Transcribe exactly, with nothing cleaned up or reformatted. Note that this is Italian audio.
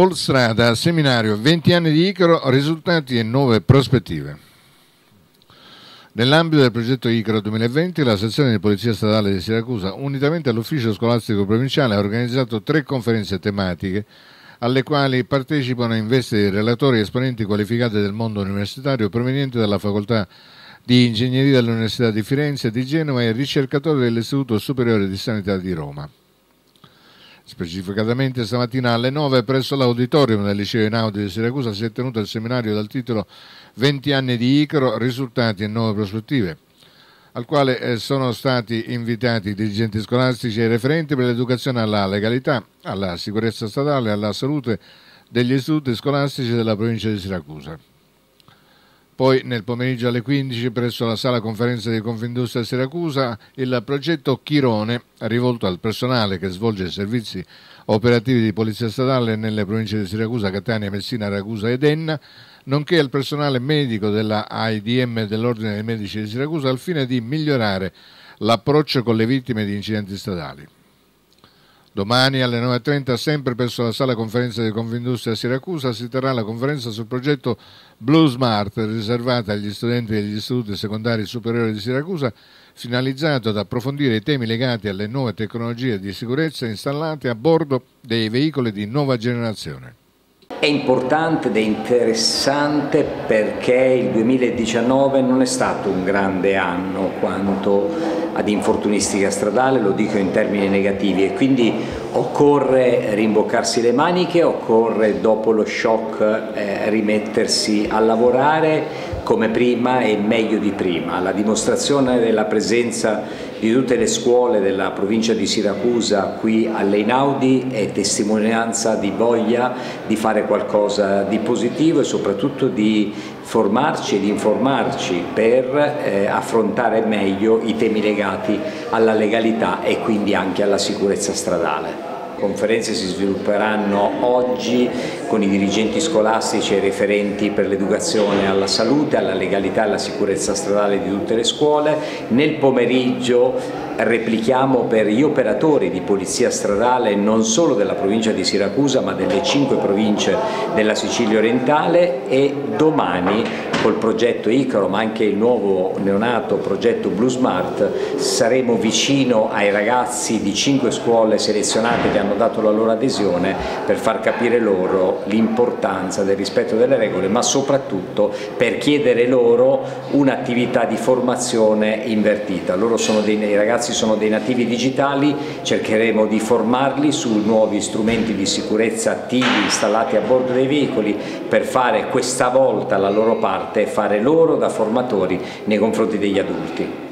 Polstrada, seminario venti anni di Icaro, risultati e nuove prospettive. Nell'ambito del progetto Icaro duemilaventi, la sezione di Polizia Stradale di Siracusa, unitamente all'Ufficio Scolastico Provinciale, ha organizzato tre conferenze tematiche alle quali partecipano in veste di relatori esponenti qualificati del mondo universitario provenienti dalla Facoltà di Ingegneria dell'Università di Firenze e di Genova e ricercatori dell'Istituto Superiore di Sanità di Roma. Specificatamente stamattina alle nove presso l'auditorium del Liceo Einaudi di Siracusa si è tenuto il seminario dal titolo venti anni di Icaro, risultati e nuove prospettive, al quale sono stati invitati i dirigenti scolastici e i referenti per l'educazione alla legalità, alla sicurezza stradale e alla salute degli istituti scolastici della provincia di Siracusa. Poi nel pomeriggio alle quindici presso la sala conferenza di Confindustria Siracusa il progetto Chirone, rivolto al personale che svolge servizi operativi di polizia stradale nelle province di Siracusa, Catania, Messina, Ragusa ed Enna, nonché al personale medico della A I D M dell'Ordine dei Medici di Siracusa al fine di migliorare l'approccio con le vittime di incidenti stradali. Domani alle nove e trenta, sempre presso la sala conferenza di Confindustria Siracusa, si terrà la conferenza sul progetto Blue Smart, riservata agli studenti degli istituti secondari superiori di Siracusa, finalizzato ad approfondire i temi legati alle nuove tecnologie di sicurezza installate a bordo dei veicoli di nuova generazione. È importante ed è interessante perché il duemiladiciannove non è stato un grande anno quanto ad infortunistica stradale, lo dico in termini negativi, e quindi occorre rimboccarsi le maniche, occorre dopo lo shock eh, rimettersi a lavorare come prima e meglio di prima. La dimostrazione della presenza di tutte le scuole della provincia di Siracusa qui all'Einaudi è testimonianza di voglia di fare qualcosa di positivo e soprattutto di formarci e di informarci per eh, affrontare meglio i temi legati alla legalità e quindi anche alla sicurezza stradale. Le conferenze si svilupperanno oggi con i dirigenti scolastici e i referenti per l'educazione alla salute, alla legalità e alla sicurezza stradale di tutte le scuole. Nel pomeriggio replichiamo per gli operatori di polizia stradale non solo della provincia di Siracusa ma delle cinque province della Sicilia orientale, e domani col progetto Icaro ma anche il nuovo neonato progetto Blue Smart saremo vicino ai ragazzi di cinque scuole selezionate che hanno dato la loro adesione per far capire loro l'importanza del rispetto delle regole, ma soprattutto per chiedere loro un'attività di formazione invertita. Loro sono dei, i ragazzi sono dei nativi digitali, cercheremo di formarli su nuovi strumenti di sicurezza attivi installati a bordo dei veicoli per fare questa volta la loro parte e fare loro da formatori nei confronti degli adulti.